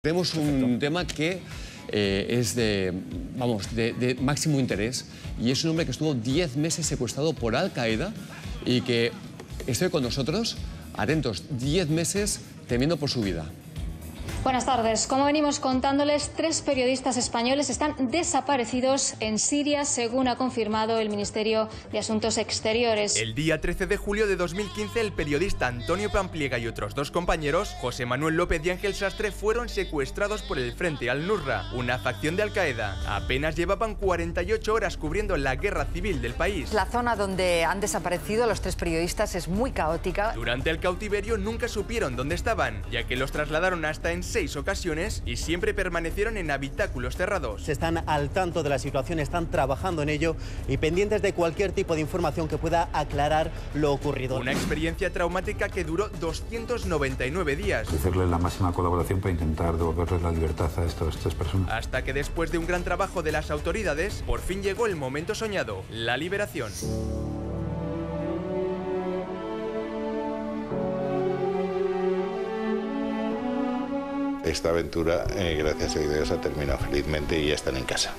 Tenemos un tema que es de máximo interés, y es un hombre que estuvo 10 meses secuestrado por Al-Qaeda y que estoy con nosotros, atentos, 10 meses temiendo por su vida. Buenas tardes. Como venimos contándoles, 3 periodistas españoles están desaparecidos en Siria, según ha confirmado el Ministerio de Asuntos Exteriores. El día 13 de julio de 2015, el periodista Antonio Pampliega y otros 2 compañeros, José Manuel López y Ángel Sastre, fueron secuestrados por el Frente al-Nusra, una facción de Al-Qaeda. Apenas llevaban 48 horas cubriendo la guerra civil del país. La zona donde han desaparecido los 3 periodistas es muy caótica. Durante el cautiverio nunca supieron dónde estaban, ya que los trasladaron hasta en 6 ocasiones y siempre permanecieron en habitáculos cerrados. Están al tanto de la situación, están trabajando en ello y pendientes de cualquier tipo de información que pueda aclarar lo ocurrido. Una experiencia traumática que duró 299 días. Ofrecerles la máxima colaboración para intentar devolverles la libertad a estas 3 personas. Hasta que después de un gran trabajo de las autoridades, por fin llegó el momento soñado, la liberación. Esta aventura, gracias a Dios, ha terminado felizmente y ya están en casa.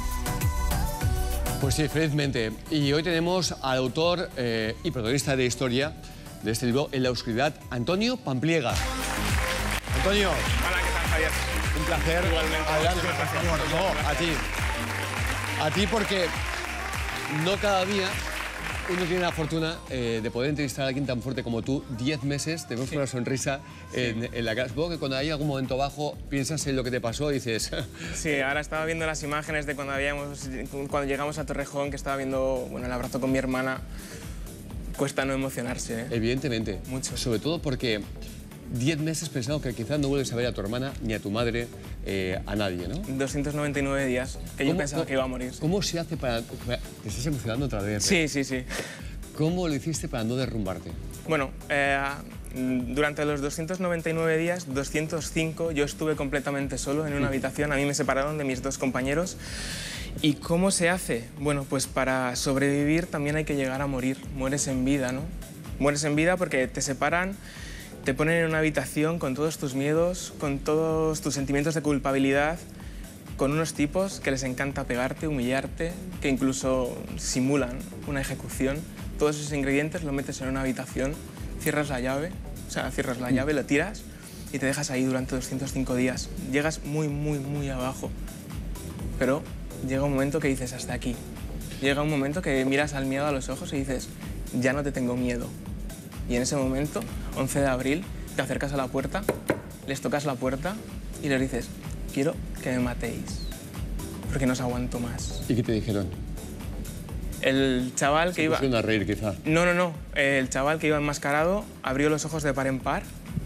Pues sí, felizmente. Y hoy tenemos al autor y protagonista de historia de este libro, En la oscuridad, Antonio Pampliega. Antonio. Hola, ¿qué tal, Javier? Un placer. Igualmente. Adelante. No, a ti. A ti porque no cada día uno tiene la fortuna de poder entrevistar a alguien tan fuerte como tú. 10 meses, te vemos con una sonrisa en la cara. Supongo que cuando hay algún momento bajo, piensas en lo que te pasó y dices... Sí, ahora estaba viendo las imágenes de cuando llegamos a Torrejón, que estaba viendo el abrazo con mi hermana. Cuesta no emocionarse, ¿eh? Evidentemente. Mucho. Sobre todo porque 10 meses pensando que quizás no vuelves a ver a tu hermana ni a tu madre, a nadie, ¿no? 299 días, que yo pensaba que iba a morir. ¿Cómo se hace para...? Te estás emocionando otra vez. Sí, sí, sí. ¿Cómo lo hiciste para no derrumbarte? Bueno, durante los 299 días, 205, yo estuve completamente solo en una habitación. A mí me separaron de mis 2 compañeros. ¿Y cómo se hace? Bueno, pues para sobrevivir también hay que llegar a morir. Mueres en vida, ¿no? Mueres en vida porque te separan, te ponen en una habitación con todos tus miedos, con todos tus sentimientos de culpabilidad, con unos tipos que les encanta pegarte, humillarte, que incluso simulan una ejecución. Todos esos ingredientes los metes en una habitación, cierras la llave, lo tiras y te dejas ahí durante 205 días. Llegas muy, muy, muy abajo, pero llega un momento que dices hasta aquí. Llega un momento que miras al miedo a los ojos y dices, ya no te tengo miedo. Y en ese momento, 11 de abril, te acercas a la puerta, les tocas la puerta y les dices, quiero que me matéis, porque no os aguanto más. ¿Y qué te dijeron? El chaval que iba... Se pusieron a reír, quizá. No. El chaval que iba enmascarado abrió los ojos de par en par.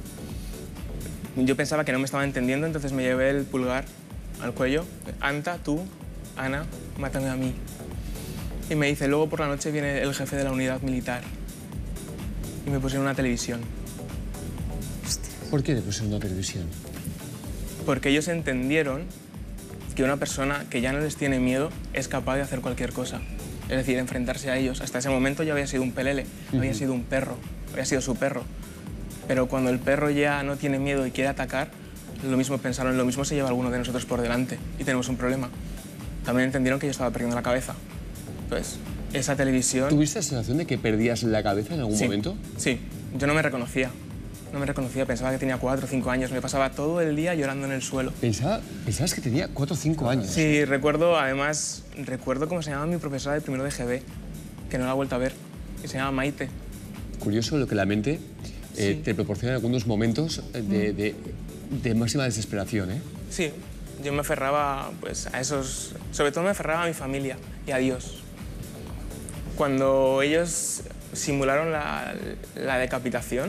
Yo pensaba que no me estaba entendiendo, entonces me llevé el pulgar al cuello. Anta, tú, Ana, mátame a mí. Y me dice, luego por la noche viene el jefe de la unidad militar. Y me pusieron una televisión. ¿Por qué le pusieron una televisión? Porque ellos entendieron que una persona que ya no les tiene miedo es capaz de hacer cualquier cosa. Es decir, enfrentarse a ellos. Hasta ese momento yo había sido un pelele, había sido un perro, había sido su perro. Pero cuando el perro ya no tiene miedo y quiere atacar, lo mismo pensaron, lo mismo se lleva alguno de nosotros por delante y tenemos un problema. También entendieron que yo estaba perdiendo la cabeza. Entonces, esa televisión... ¿Tuviste la sensación de que perdías la cabeza en algún momento? Sí, yo no me reconocía. No me reconocía, pensaba que tenía 4 o 5 años. Me pasaba todo el día llorando en el suelo. ¿Pensabas que tenía 4 o 5 años? Sí, recuerdo cómo se llamaba mi profesora de primero de GB, que no la he vuelto a ver, que se llama Maite. Curioso lo que la mente te proporciona en algunos momentos de máxima desesperación, ¿eh? Sí, yo me aferraba pues, a esos... Sobre todo me aferraba a mi familia y a Dios. Cuando ellos simularon la decapitación,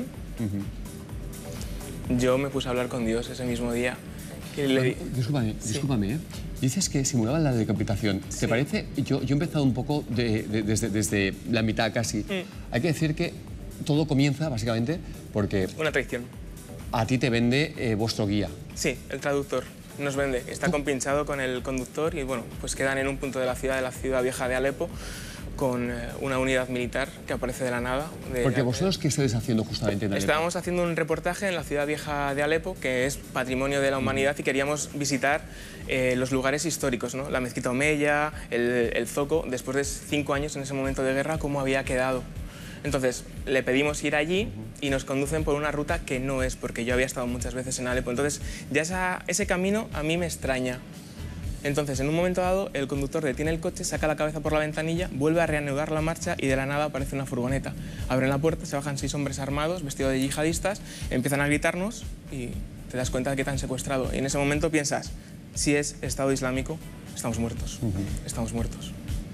yo me puse a hablar con Dios ese mismo día. Y Discúlpame, ¿eh? Dices que simulaban la decapitación. Sí. ¿Te parece? Yo he empezado un poco desde la mitad casi. Hay que decir que todo comienza, básicamente, porque... Una traición. A ti te vende vuestro guía. Sí, el traductor nos vende. Está compinchado con el conductor y, bueno, pues quedan en un punto de la ciudad vieja de Alepo, con una unidad militar que aparece de la nada. Porque vosotros, ¿qué estáis haciendo justamente en Alepo? Estábamos haciendo un reportaje en la ciudad vieja de Alepo, que es patrimonio de la humanidad, y queríamos visitar los lugares históricos, ¿no? La mezquita Omeya, el Zoco, después de 5 años en ese momento de guerra, cómo había quedado. Entonces, le pedimos ir allí y nos conducen por una ruta que no es, porque yo había estado muchas veces en Alepo. Entonces, ya ese camino a mí me extraña. Entonces, en un momento dado, el conductor detiene el coche, saca la cabeza por la ventanilla, vuelve a reanudar la marcha y de la nada aparece una furgoneta. Abren la puerta, se bajan 6 hombres armados, vestidos de yihadistas, empiezan a gritarnos y te das cuenta de que te han secuestrado. Y en ese momento piensas, si es Estado Islámico, estamos muertos. Estamos muertos.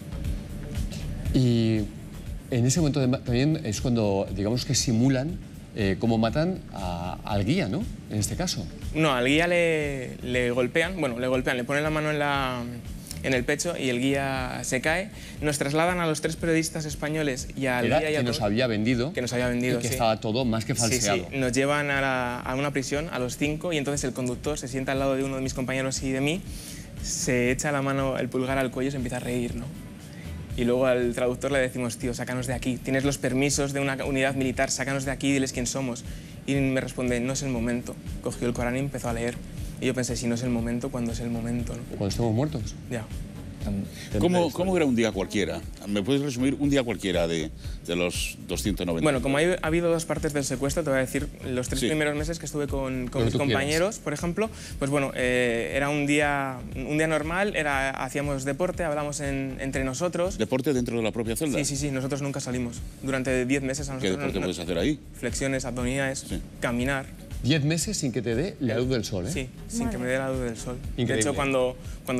Y en ese momento también es cuando, digamos que simulan cómo matan al guía, ¿no? En este caso. No, al guía le golpean, le ponen la mano en el pecho y el guía se cae. Nos trasladan a los 3 periodistas españoles y al guía y a que nos había vendido. Que nos había vendido, y que sí. estaba todo más que falseado. Sí, sí. Nos llevan a una prisión, a los 5, y entonces el conductor se sienta al lado de uno de mis compañeros y de mí, se echa la mano, el pulgar al cuello y se empieza a reír, ¿no? Y luego al traductor le decimos, tío, sácanos de aquí, tienes los permisos de una unidad militar, sácanos de aquí y diles quién somos. Y me responde, no es el momento. Cogió el Corán y empezó a leer. Y yo pensé, si no es el momento, ¿cuándo es el momento, ¿no? Cuando estamos muertos. Ya. ¿Cómo era un día cualquiera? ¿Me puedes resumir un día cualquiera de los 290? Bueno, como ha habido 2 partes del secuestro, te voy a decir los 3 primeros meses que estuve con mis compañeros, por ejemplo, pues bueno, era un día normal, hacíamos deporte, hablamos entre nosotros. ¿Deporte dentro de la propia celda? Sí, nosotros nunca salimos. Durante 10 meses a nosotros... ¿Qué deporte puedes hacer ahí? Flexiones, abdominales, caminar. 10 meses sin que te dé la luz del sol, ¿eh? Sí, sin que me dé la luz del sol. Increíble. De hecho, cuando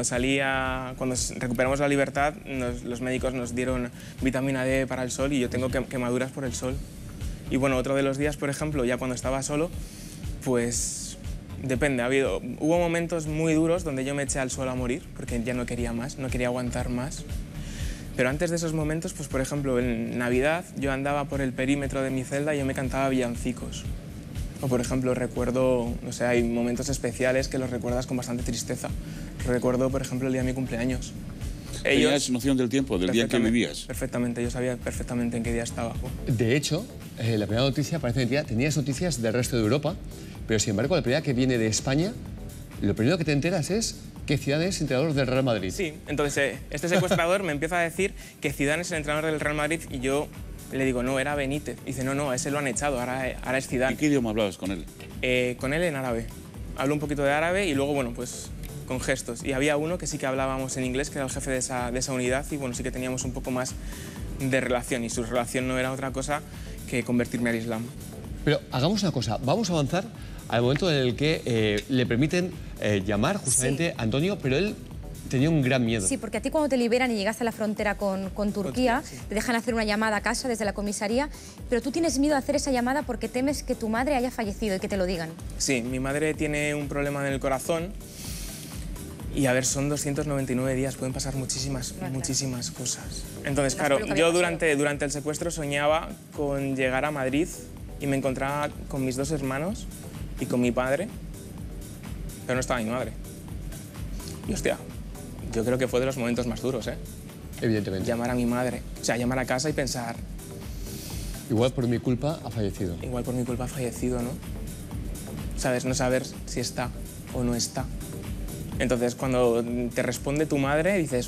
recuperamos la libertad, los médicos nos dieron vitamina D para el sol y yo tengo quemaduras por el sol. Y bueno, otro de los días, por ejemplo, ya cuando estaba solo, pues depende. Hubo momentos muy duros donde yo me eché al sol a morir, porque ya no quería más, no quería aguantar más. Pero antes de esos momentos, pues por ejemplo, en Navidad yo andaba por el perímetro de mi celda y yo me cantaba villancicos. O, por ejemplo, recuerdo, no sé, hay momentos especiales que los recuerdas con bastante tristeza. Recuerdo, por ejemplo, el día de mi cumpleaños. ¿Tenías noción del tiempo, del día en que vivías? Perfectamente, yo sabía perfectamente en qué día estaba. De hecho, la primera noticia parece que tenías noticias del resto de Europa, pero sin embargo, la primera que viene de España, lo primero que te enteras es que Zidane es entrenador del Real Madrid. Sí, entonces este secuestrador me empieza a decir que Zidane es el entrenador del Real Madrid y yo... Le digo, no, era Benítez. Dice, no, a ese lo han echado, ahora es Zidane. ¿Y qué idioma hablabas con él? Con él en árabe. Hablo un poquito de árabe y luego, bueno, pues con gestos. Y había uno que sí que hablábamos en inglés, que era el jefe de esa unidad, y bueno, sí que teníamos un poco más de relación. Y su relación no era otra cosa que convertirme al Islam. Pero hagamos una cosa, vamos a avanzar al momento en el que le permiten llamar justamente a Antonio, pero él... tenía un gran miedo. Sí, porque a ti cuando te liberan y llegas a la frontera con Turquía, te dejan hacer una llamada a casa desde la comisaría, pero tú tienes miedo de hacer esa llamada porque temes que tu madre haya fallecido y que te lo digan. Sí, mi madre tiene un problema en el corazón y, a ver, son 299 días, pueden pasar muchísimas cosas. Entonces, claro, yo durante el secuestro soñaba con llegar a Madrid y me encontraba con mis 2 hermanos y con mi padre, pero no estaba mi madre. Y, hostia, yo creo que fue de los momentos más duros, ¿eh? Evidentemente. Llamar a mi madre, o sea, llamar a casa y pensar... Igual por mi culpa ha fallecido. Igual por mi culpa ha fallecido, ¿no? ¿Sabes? No saber si está o no está. Entonces, cuando te responde tu madre, dices...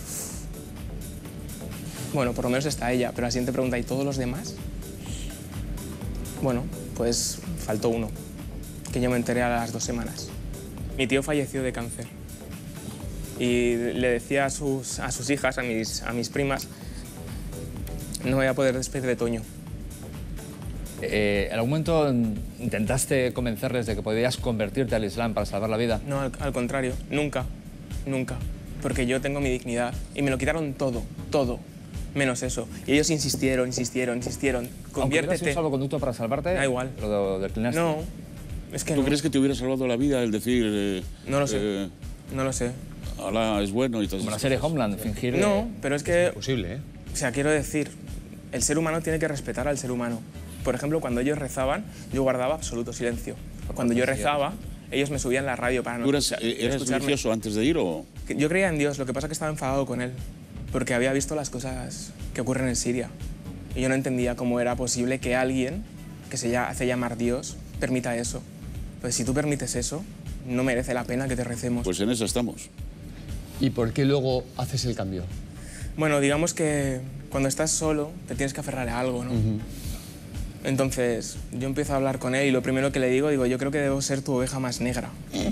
Bueno, por lo menos está ella, pero la siguiente pregunta, ¿y todos los demás? Bueno, pues faltó uno, que yo me enteré a las 2 semanas. Mi tío falleció de cáncer. Y le decía a sus hijas, a mis primas, no voy a poder despedir de Toño. ¿En algún momento intentaste convencerles de que podías convertirte al Islam para salvar la vida? No, al contrario, nunca, porque yo tengo mi dignidad y me lo quitaron todo, menos eso. Y ellos insistieron, conviértete. ¿Aunque un salvoconducto para salvarte? Da igual. ¿Lo declinaste? No, es que ¿Tú crees que te hubiera salvado la vida el decir... no lo sé, no lo sé. Alá es bueno y todo eso? Como la serie Homeland, fingir... No, pero es que... Es imposible, ¿eh? O sea, quiero decir, el ser humano tiene que respetar al ser humano. Por ejemplo, cuando ellos rezaban, yo guardaba absoluto silencio. Cuando yo rezaba, ellos me subían la radio para no escucharme. ¿Eras religioso antes de ir o...? Yo creía en Dios, lo que pasa es que estaba enfadado con él. porque había visto las cosas que ocurren en Siria. Y yo no entendía cómo era posible que alguien que se hace llamar Dios permita eso. Pues si tú permites eso, no merece la pena que te recemos. Pues en eso estamos. ¿Y por qué luego haces el cambio? Bueno, digamos que cuando estás solo te tienes que aferrar a algo, ¿no? Entonces yo empiezo a hablar con él y lo primero que le digo, yo creo que debo ser tu oveja más negra.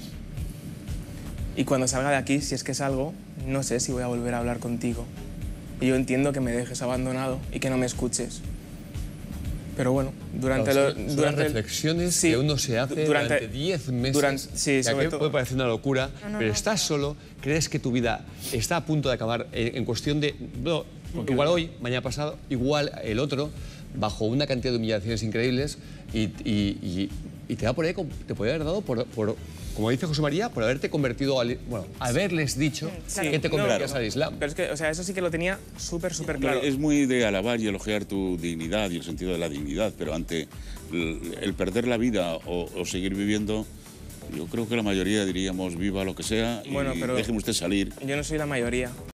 Y cuando salga de aquí, si es que salgo, no sé si voy a volver a hablar contigo. Y yo entiendo que me dejes abandonado y que no me escuches. Pero bueno, durante las durante reflexiones que uno se hace durante 10 meses, sí, sobre todo. puede parecer una locura, pero estás solo, crees que tu vida está a punto de acabar en cuestión de... No, igual hoy, mañana pasado, igual el otro, bajo una cantidad de humillaciones increíbles y te da por ahí, te puede haber dado por, como dice José María, por haberte convertido, bueno, haberles dicho que te convertías al Islam. Pero es que, o sea, eso sí que lo tenía súper claro. Es muy de alabar y elogiar tu dignidad y el sentido de la dignidad, pero ante el perder la vida o seguir viviendo, yo creo que la mayoría diríamos viva lo que sea y Bueno, pero déjeme usted salir. Yo no soy la mayoría.